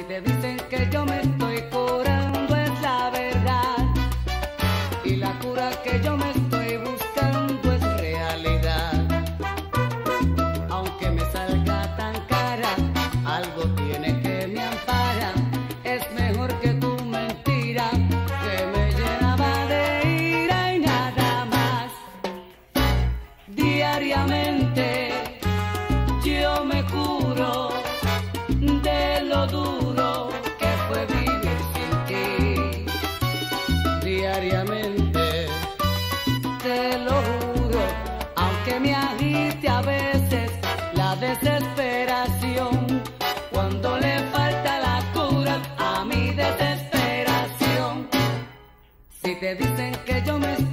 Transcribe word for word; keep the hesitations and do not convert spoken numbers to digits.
te dicen que yo me estoy curando es la verdad, y la cura que yo me estoy buscando es realidad. Aunque me salga tan cara, algo tiene que me ampara. Es mejor que tu mentira, que me llenaba de ira y nada más. Diariamente yo me curo de lo duro que fue vivir sin ti. Diariamente te lo juro, aunque me agite a veces la desesperación, cuando le falta la cura a mi desesperación. Si te dicen que yo me